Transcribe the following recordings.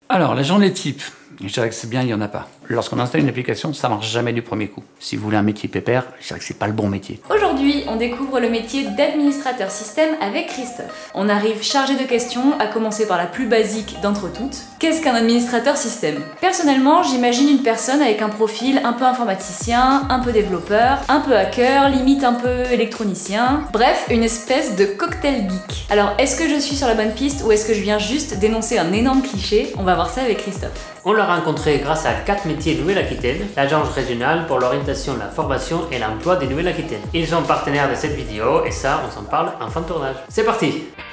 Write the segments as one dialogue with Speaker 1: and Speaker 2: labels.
Speaker 1: Alors, la journée type, je dirais que c'est bien, il n'y en a pas. Lorsqu'on installe une application, ça ne marche jamais du premier coup. Si vous voulez un métier pépère, je dirais que c'est pas le bon métier.
Speaker 2: Aujourd'hui, on découvre le métier d'administrateur système avec Christophe. On arrive chargé de questions, à commencer par la plus basique d'entre toutes. Qu'est-ce qu'un administrateur système? Personnellement, j'imagine une personne avec un profil un peu informaticien, un peu développeur, un peu hacker, limite un peu électronicien. Bref, une espèce de cocktail geek. Alors, est-ce que je suis sur la bonne piste ou est-ce que je viens juste dénoncer un énorme cliché? On va voir ça avec Christophe.
Speaker 3: On l'a rencontré grâce à 4 métiers Nouvelle-Aquitaine, l'agence régionale pour l'orientation, la formation et l'emploi des Nouvelle-Aquitaine. Ils sont partenaires de cette vidéo et ça, on s'en parle en fin de tournage. C'est parti!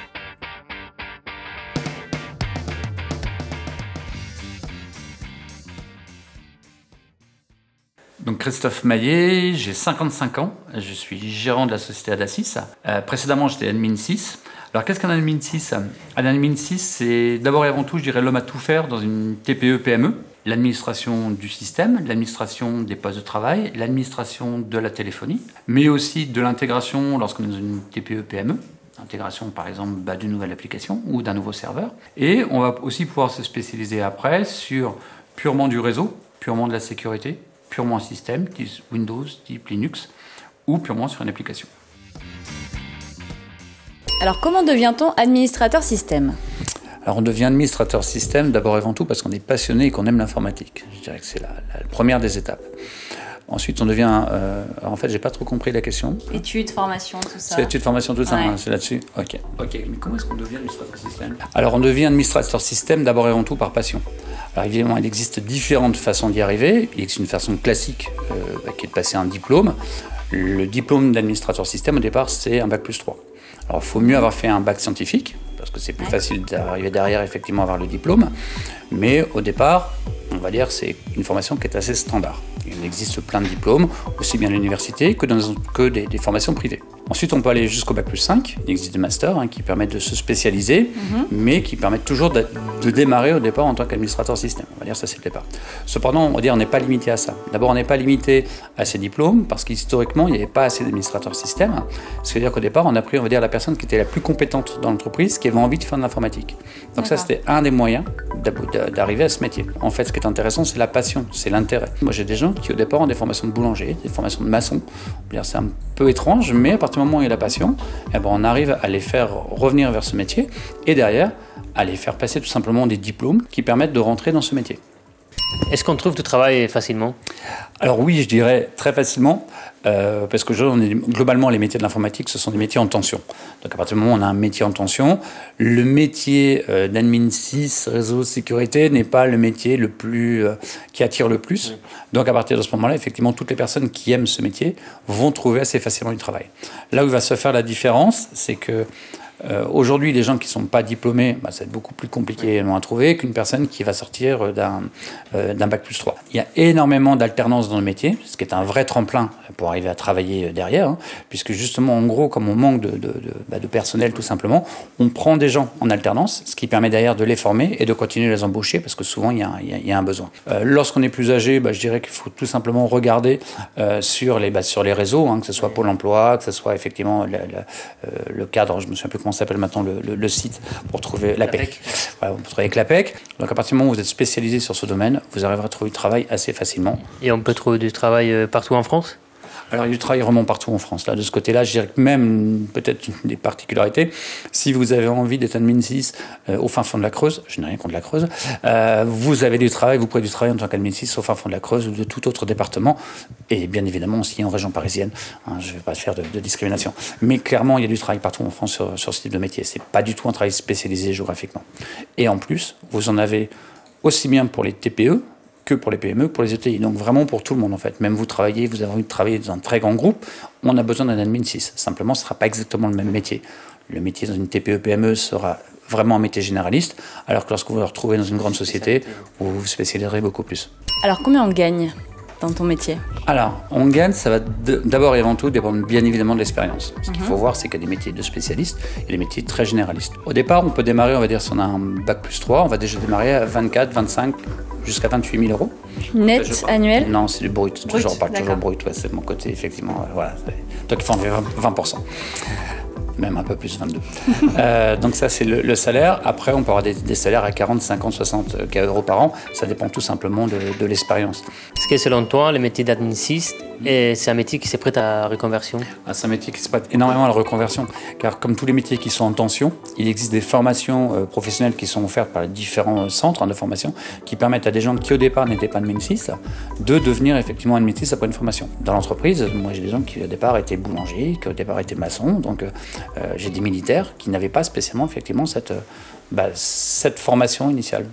Speaker 1: Donc Christophe Maillet, j'ai 55 ans, je suis gérant de la société Adasys. Précédemment, j'étais admin 6. Alors qu'est-ce qu'un admin 6? Un admin 6, c'est d'abord et avant tout, je dirais, l'homme à tout faire dans une TPE-PME. L'administration du système, l'administration des postes de travail, l'administration de la téléphonie, mais aussi de l'intégration lorsqu'on est dans une TPE-PME. Intégration par exemple d'une nouvelle application ou d'un nouveau serveur. Et on va aussi pouvoir se spécialiser après sur purement du réseau, purement de la sécurité, purement un système, type Windows, type Linux, ou purement sur une application.
Speaker 2: Alors comment devient-on administrateur système?
Speaker 1: Alors on devient administrateur système d'abord et avant tout parce qu'on est passionné et qu'on aime l'informatique. Je dirais que c'est la première des étapes. Ensuite on devient... en fait j'ai pas trop compris la question.
Speaker 2: Études, formation, tout ça.
Speaker 1: C'est études, formation, tout ça,
Speaker 2: ouais.
Speaker 1: Hein, c'est là-dessus. Ok, mais comment est-ce qu'on devient administrateur système? Alors on devient administrateur système d'abord et avant tout par passion. Alors évidemment il existe différentes façons d'y arriver. Il existe une façon classique qui est de passer un diplôme. Le diplôme d'administrateur système au départ c'est un bac+3. Alors il faut mieux avoir fait un bac scientifique, parce que c'est plus facile d'arriver derrière effectivement à avoir le diplôme. Mais au départ, on va dire c'est une formation qui est assez standard. Il existe plein de diplômes, aussi bien à l'université que des formations privées. Ensuite, on peut aller jusqu'au bac+5. Il existe des masters qui permettent de se spécialiser, mais qui permettent toujours de démarrer au départ en tant qu'administrateur système. On va dire ça, c'est le départ. Cependant, on va dire on n'est pas limité à ça. D'abord, on n'est pas limité à ces diplômes, parce qu'historiquement, il n'y avait pas assez d'administrateurs système. Ce qui veut dire qu'au départ, on a pris, on va dire, la personne qui était la plus compétente dans l'entreprise, qui avait envie de faire de l'informatique. Donc ça, c'était un des moyens d'arriver à ce métier. En fait, ce qui est intéressant, c'est la passion, c'est l'intérêt. Moi, j'ai des gens qui, au départ, ont des formations de boulanger, des formations de maçon. C'est un peu étrange, mais à partir du moment où il y a la passion, on arrive à les faire revenir vers ce métier et derrière, à les faire passer tout simplement des diplômes qui permettent de rentrer dans ce métier.
Speaker 3: Est-ce qu'on trouve du travail facilement?
Speaker 1: Alors oui, je dirais très facilement, parce que globalement, les métiers de l'informatique, ce sont des métiers en tension. Donc à partir du moment où on a un métier en tension, le métier d'admin 6, réseau sécurité, n'est pas le métier qui attire le plus. Donc à partir de ce moment-là, effectivement, toutes les personnes qui aiment ce métier vont trouver assez facilement du travail. Là où va se faire la différence, c'est que aujourd'hui, les gens qui ne sont pas diplômés, ça va être beaucoup plus compliqué à trouver qu'une personne qui va sortir d'un bac+3. Il y a énormément d'alternance dans le métier, ce qui est un vrai tremplin pour arriver à travailler derrière, puisque justement, en gros, comme on manque de personnel tout simplement, on prend des gens en alternance, ce qui permet derrière de les former et de continuer à les embaucher, parce que souvent, il y a un besoin. Lorsqu'on est plus âgé, je dirais qu'il faut tout simplement regarder sur les réseaux, que ce soit Pôle emploi, que ce soit effectivement le cadre, je me souviens plus comment s'appelle maintenant le site pour trouver l'APEC. Voilà, vous travaillez avec l'APEC. Donc à partir du moment où vous êtes spécialisé sur ce domaine, vous arriverez à trouver du travail assez facilement.
Speaker 3: Et on peut trouver du travail partout en France?
Speaker 1: Alors, il y a du travail vraiment partout en France. Là, de ce côté-là, je dirais que même, peut-être des particularités, si vous avez envie d'être admin 6 au fin fond de la Creuse, je n'ai rien contre la Creuse, vous avez du travail, vous pouvez du travail en tant qu'admin 6 au fin fond de la Creuse ou de tout autre département, et bien évidemment aussi en région parisienne. Je ne vais pas faire de discrimination. Mais clairement, il y a du travail partout en France sur ce type de métier. Ce n'est pas du tout un travail spécialisé géographiquement. Et en plus, vous en avez aussi bien pour les TPE, que pour les PME, pour les ETI. Donc vraiment pour tout le monde en fait. Même vous avez envie de travailler dans un très grand groupe, on a besoin d'un admin 6. Simplement, ce ne sera pas exactement le même métier. Le métier dans une TPE-PME sera vraiment un métier généraliste, alors que lorsque vous vous retrouvez dans une grande société, vous vous spécialiserez beaucoup plus.
Speaker 2: Alors combien on gagne dans ton métier?
Speaker 1: Alors, on gagne, ça va d'abord et avant tout dépendre bien évidemment de l'expérience. Ce qu'il faut voir, c'est qu'il y a des métiers de spécialistes et des métiers très généralistes. Au départ, on peut démarrer, on va dire, si on a un bac+3, on va déjà démarrer à 24, 25, jusqu'à 28 000 euros.
Speaker 2: Net annuel?
Speaker 1: Non, c'est du brut. Toujours brut, ouais, c'est mon côté, effectivement. Voilà. Donc, il faut enlever 20%. même un peu plus, 22. Donc ça, c'est le salaire. Après, on peut avoir des salaires à 40, 50, 60 euros par an. Ça dépend tout simplement de l'expérience.
Speaker 3: Est-ce que selon toi, le métier d'adminiciste, c'est un métier qui s'est prêt à la reconversion?
Speaker 1: C'est un métier qui se prête énormément à la reconversion, car comme tous les métiers qui sont en tension, il existe des formations professionnelles qui sont offertes par les différents centres de formation qui permettent à des gens qui au départ n'étaient pas adminicistes de devenir effectivement adminicistes après une formation. Dans l'entreprise, moi j'ai des gens qui au départ étaient boulangers, qui au départ étaient maçons, donc j'ai des militaires qui n'avaient pas spécialement effectivement cette formation initiale.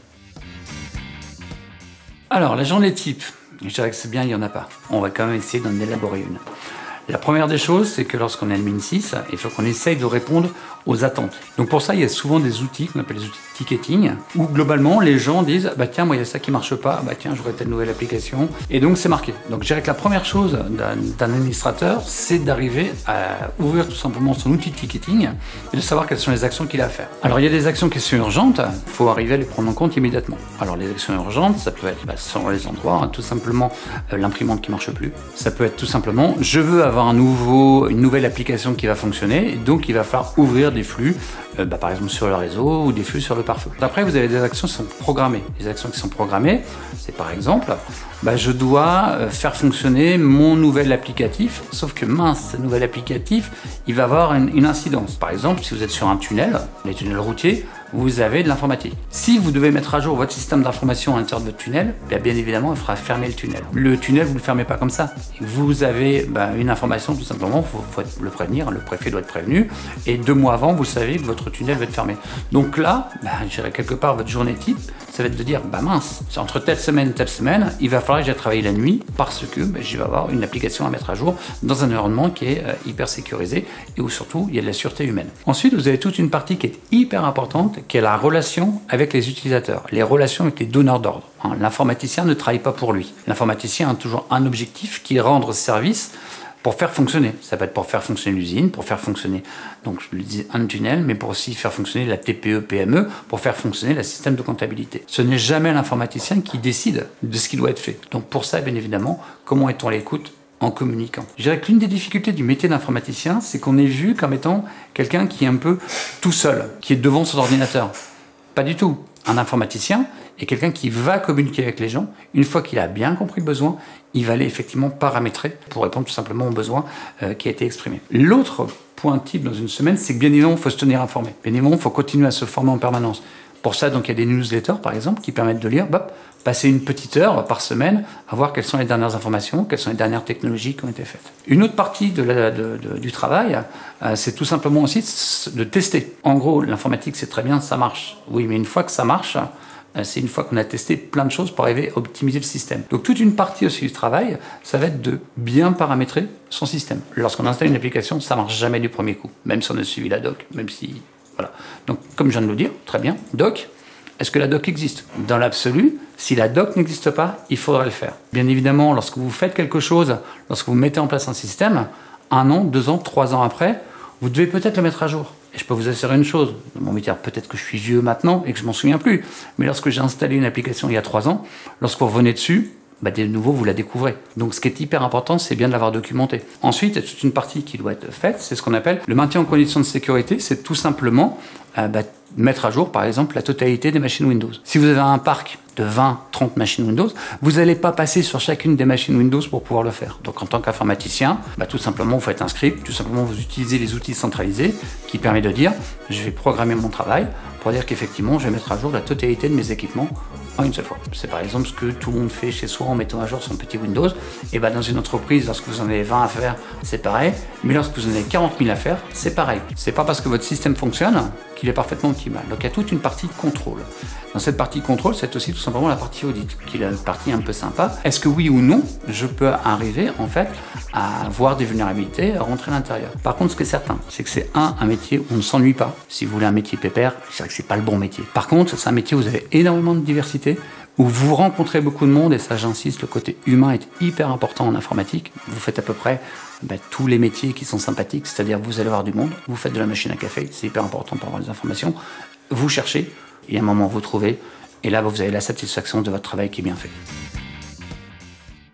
Speaker 1: Alors la journée type, je dirais que c'est bien, il n'y en a pas. On va quand même essayer d'en élaborer une. La première des choses, c'est que lorsqu'on est admin 6, il faut qu'on essaye de répondre aux attentes. Donc pour ça, il y a souvent des outils qu'on appelle les outils de ticketing, où globalement, les gens disent « bah tiens, moi il y a ça qui marche pas, bah tiens, j'aurais telle nouvelle application ». Et donc c'est marqué. Donc je dirais que la première chose d'un administrateur, c'est d'arriver à ouvrir tout simplement son outil de ticketing et de savoir quelles sont les actions qu'il a à faire. Alors il y a des actions qui sont urgentes, il faut arriver à les prendre en compte immédiatement. Alors les actions urgentes, ça peut être selon les endroits, tout simplement l'imprimante qui marche plus. Ça peut être tout simplement, je veux avoir une nouvelle application qui va fonctionner, et donc il va falloir ouvrir des flux, par exemple sur le réseau ou des flux sur le pare-feu. Après, vous avez des actions qui sont programmées. Les actions qui sont programmées, c'est par exemple, je dois faire fonctionner mon nouvel applicatif, sauf que mince, ce nouvel applicatif, il va avoir une incidence. Par exemple, si vous êtes sur un tunnel, les tunnels routiers, vous avez de l'informatique. Si vous devez mettre à jour votre système d'information à l'intérieur de votre tunnel, bien évidemment, il faudra fermer le tunnel. Le tunnel, vous ne le fermez pas comme ça. Vous avez une information, tout simplement, il faut le prévenir, le préfet doit être prévenu, et 2 mois avant, vous savez que votre tunnel va être fermé. Donc là, je dirais quelque part, votre journée type, ça va être de dire, mince, entre telle semaine, il va falloir que j'aille travailler la nuit, parce que je vais avoir une application à mettre à jour dans un environnement qui est hyper sécurisé, et où surtout, il y a de la sûreté humaine. Ensuite, vous avez toute une partie qui est hyper importante, qui est la relation avec les utilisateurs, les relations avec les donneurs d'ordre. L'informaticien ne travaille pas pour lui. L'informaticien a toujours un objectif qui est rendre service pour faire fonctionner. Ça peut être pour faire fonctionner l'usine, pour faire fonctionner, donc je le dis, un tunnel, mais pour aussi faire fonctionner la TPE, PME, pour faire fonctionner le système de comptabilité. Ce n'est jamais l'informaticien qui décide de ce qui doit être fait. Donc pour ça, bien évidemment, comment est-on à l'écoute en communiquant? Je dirais que l'une des difficultés du métier d'informaticien, c'est qu'on est vu comme étant quelqu'un qui est un peu tout seul, qui est devant son ordinateur. Pas du tout. Un informaticien est quelqu'un qui va communiquer avec les gens. Une fois qu'il a bien compris le besoin, il va aller effectivement paramétrer pour répondre tout simplement au besoin qui a été exprimé. L'autre point type dans une semaine, c'est que bien évidemment, il faut se tenir informé. Bien évidemment, il faut continuer à se former en permanence. Pour ça, donc, il y a des newsletters, par exemple, qui permettent de lire, passer une petite heure par semaine à voir quelles sont les dernières informations, quelles sont les dernières technologies qui ont été faites. Une autre partie du travail, c'est tout simplement aussi de tester. En gros, l'informatique, c'est très bien, ça marche. Oui, mais une fois que ça marche, c'est une fois qu'on a testé plein de choses pour arriver à optimiser le système. Donc toute une partie aussi du travail, ça va être de bien paramétrer son système. Lorsqu'on installe une application, ça marche jamais du premier coup, même si on a suivi la doc, même si... Voilà. Donc comme je viens de le dire, très bien, doc, est-ce que la doc existe? Dans l'absolu, si la doc n'existe pas, il faudrait le faire. Bien évidemment, lorsque vous faites quelque chose, lorsque vous mettez en place un système, 1 an, 2 ans, 3 ans après, vous devez peut-être le mettre à jour. Et je peux vous assurer une chose, mon métier, peut-être que je suis vieux maintenant et que je m'en souviens plus, mais lorsque j'ai installé une application il y a 3 ans, lorsque vous revenez dessus, de nouveau, vous la découvrez. Donc, ce qui est hyper important, c'est bien de l'avoir documenté. Ensuite, il y a toute une partie qui doit être faite, c'est ce qu'on appelle le maintien en condition de sécurité, c'est tout simplement mettre à jour, par exemple, la totalité des machines Windows. Si vous avez un parc de 20, 30 machines Windows, vous n'allez pas passer sur chacune des machines Windows pour pouvoir le faire. Donc, en tant qu'informaticien, tout simplement, vous faites un script, tout simplement, vous utilisez les outils centralisés qui permettent de dire, je vais programmer mon travail pour dire qu'effectivement, je vais mettre à jour la totalité de mes équipements en une seule fois. C'est par exemple ce que tout le monde fait chez soi en mettant à jour son petit Windows. Et dans une entreprise, lorsque vous en avez 20 à faire, c'est pareil. Mais lorsque vous en avez 40 000 à faire, c'est pareil. C'est pas parce que votre système fonctionne qu'il est parfaitement optimal. Donc il y a toute une partie contrôle. Dans cette partie contrôle, c'est aussi tout simplement la partie audit, qui est la partie un peu sympa. Est-ce que oui ou non, je peux arriver en fait à voir des vulnérabilités, à rentrer à l'intérieur? Par contre, ce qui est certain, c'est que c'est un métier où on ne s'ennuie pas. Si vous voulez un métier pépère, je dirais que c'est pas le bon métier. Par contre, c'est un métier où vous avez énormément de diversité, où vous rencontrez beaucoup de monde, et ça j'insiste, le côté humain est hyper important en informatique. Vous faites à peu près tous les métiers qui sont sympathiques, c'est-à-dire vous allez voir du monde, vous faites de la machine à café, c'est hyper important pour avoir des informations, vous cherchez, et à un moment vous trouvez, et là vous avez la satisfaction de votre travail qui est bien fait.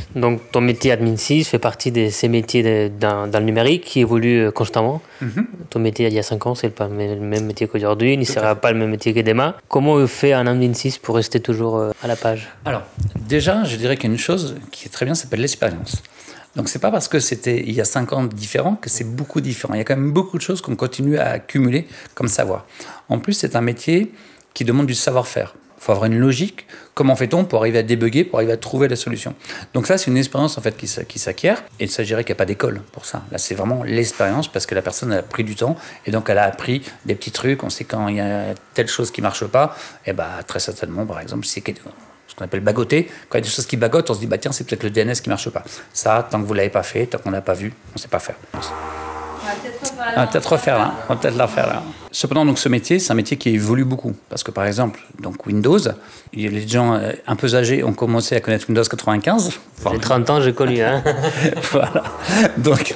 Speaker 3: Donc ton métier admin 6 fait partie de ces métiers dans le numérique qui évoluent constamment. Ton métier il y a 5 ans, c'est pas le même métier qu'aujourd'hui, il ne sera pas le même métier que demain. Comment on fait un admin 6 pour rester toujours à la page?
Speaker 1: Alors, déjà, je dirais qu'il y a une chose qui est très bien, ça s'appelle l'expérience. Donc, c'est pas parce que c'était il y a 5 ans différent que c'est beaucoup différent. Il y a quand même beaucoup de choses qu'on continue à accumuler comme savoir. En plus, c'est un métier qui demande du savoir-faire. Il faut avoir une logique. Comment fait-on pour arriver à débugger, pour arriver à trouver la solution? Donc ça, c'est une expérience en fait qui s'acquiert. Et ça, je dirais qu'il n'y a pas d'école pour ça. Là, c'est vraiment l'expérience parce que la personne a pris du temps et donc elle a appris des petits trucs. On sait quand il y a telle chose qui ne marche pas. Et très certainement, par exemple, c'est ce qu'on appelle bagoter. Quand il y a des choses qui bagotent, on se dit tiens, c'est peut-être le DNS qui ne marche pas. Ça, tant que vous ne l'avez pas fait, tant qu'on ne l'a pas vu, on ne sait pas faire. On va peut-être refaire là. On va peut-être la refaire là. Cependant, donc, ce métier, c'est un métier qui évolue beaucoup. Parce que, par exemple, donc Windows, les gens un peu âgés ont commencé à connaître Windows 95.
Speaker 3: J'ai 30 ans, j'ai connu. Hein.
Speaker 1: Voilà. Donc,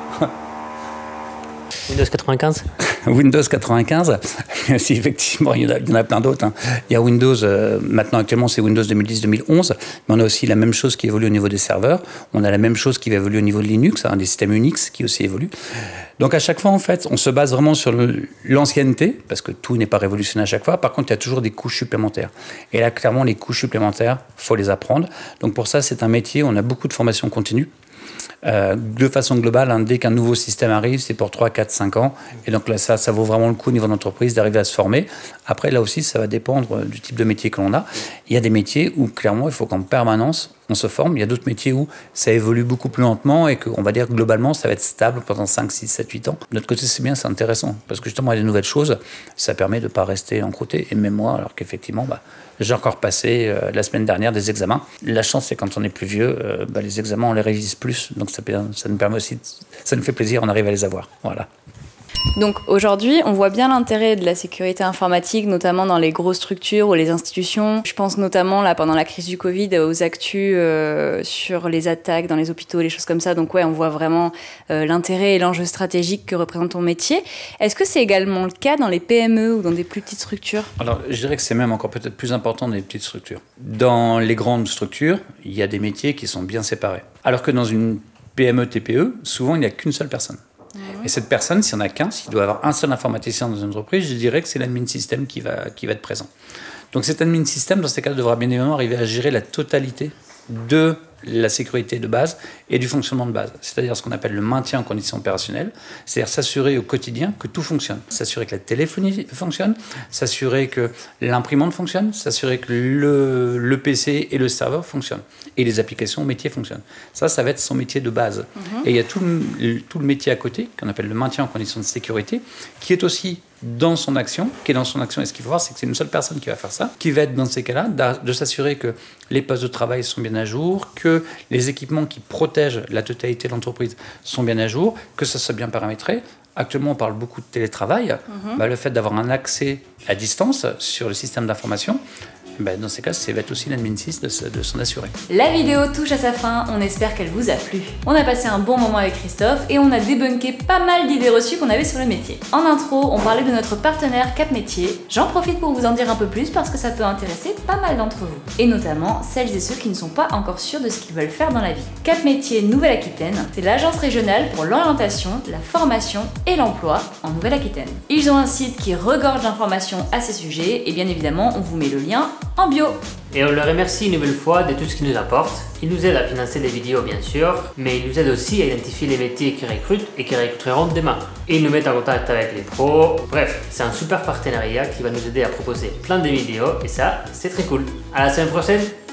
Speaker 3: Windows 95
Speaker 1: Windows 95, si effectivement il y en a plein d'autres. Hein. Il y a Windows, maintenant actuellement c'est Windows 2010-2011, mais on a aussi la même chose qui évolue au niveau des serveurs, on a la même chose qui va évoluer au niveau de Linux, des systèmes Unix qui aussi évoluent. Donc à chaque fois en fait, on se base vraiment sur l'ancienneté, parce que tout n'est pas révolutionné à chaque fois, par contre il y a toujours des couches supplémentaires. Et là clairement les couches supplémentaires, il faut les apprendre. Donc pour ça c'est un métier où on a beaucoup de formation continue. De façon globale, dès qu'un nouveau système arrive, c'est pour 3, 4, 5 ans. Et donc là, ça vaut vraiment le coup au niveau d'entreprise d'arriver à se former. Après, là aussi, ça va dépendre du type de métier que l'on a. Il y a des métiers où, clairement, il faut qu'en permanence, on se forme. Il y a d'autres métiers où ça évolue beaucoup plus lentement et qu'on va dire globalement, ça va être stable pendant 5, 6, 7, 8 ans. De notre côté, c'est bien, c'est intéressant. Parce que justement, il y a des nouvelles choses. Ça permet de ne pas rester encrouté. Et même moi, alors qu'effectivement, j'ai encore passé la semaine dernière des examens. La chance, c'est quand on est plus vieux, les examens, on les révise plus. Donc ça nous permet aussi, ça nous fait plaisir, on arrive à les avoir. Voilà.
Speaker 2: Donc aujourd'hui, on voit bien l'intérêt de la sécurité informatique, notamment dans les grosses structures ou les institutions. Je pense notamment là pendant la crise du Covid aux actus sur les attaques dans les hôpitaux, les choses comme ça. Donc on voit vraiment l'intérêt et l'enjeu stratégique que représente ton métier. Est-ce que c'est également le cas dans les PME ou dans des plus petites structures?
Speaker 1: Alors je dirais que c'est même encore peut-être plus important dans les petites structures. Dans les grandes structures, il y a des métiers qui sont bien séparés. Alors que dans une PME, TPE, souvent il n'y a qu'une seule personne. Et cette personne, s'il n'y en a qu'un, s'il doit avoir un seul informaticien dans une entreprise, je dirais que c'est l'admin système qui va être présent. Donc cet admin système, dans ces cas, devra bien évidemment arriver à gérer la totalité de la sécurité de base et du fonctionnement de base. C'est-à-dire ce qu'on appelle le maintien en conditions opérationnelles, c'est-à-dire s'assurer au quotidien que tout fonctionne. S'assurer que la téléphonie fonctionne, s'assurer que l'imprimante fonctionne, s'assurer que le PC et le serveur fonctionnent et les applications métiers fonctionnent. Ça va être son métier de base. Et il y a tout le métier à côté, qu'on appelle le maintien en conditions de sécurité, qui est aussi dans son action, et ce qu'il faut voir, c'est que c'est une seule personne qui va faire ça, qui va être dans ces cas-là, de s'assurer que les postes de travail sont bien à jour, que les équipements qui protègent la totalité de l'entreprise sont bien à jour, que ça soit bien paramétré. Actuellement, on parle beaucoup de télétravail. Le fait d'avoir un accès à distance sur le système d'information, dans ces cas, ça va être aussi l'admin 6 de s'en assurer.
Speaker 2: La vidéo touche à sa fin, on espère qu'elle vous a plu. On a passé un bon moment avec Christophe et on a débunké pas mal d'idées reçues qu'on avait sur le métier. En intro, on parlait de notre partenaire Cap Métier. J'en profite pour vous en dire un peu plus parce que ça peut intéresser pas mal d'entre vous. Et notamment celles et ceux qui ne sont pas encore sûrs de ce qu'ils veulent faire dans la vie. Cap Métier Nouvelle-Aquitaine, c'est l'agence régionale pour l'orientation, la formation et l'emploi en Nouvelle-Aquitaine. Ils ont un site qui regorge d'informations à ces sujets et bien évidemment, on vous met le lien en bio.
Speaker 3: Et on le remercie une nouvelle fois de tout ce qu'il nous apporte. Il nous aide à financer des vidéos bien sûr, mais il nous aide aussi à identifier les métiers qui recrutent et qui recruteront demain. Et il nous met en contact avec les pros. Bref, c'est un super partenariat qui va nous aider à proposer plein de vidéos et ça, c'est très cool. À la semaine prochaine.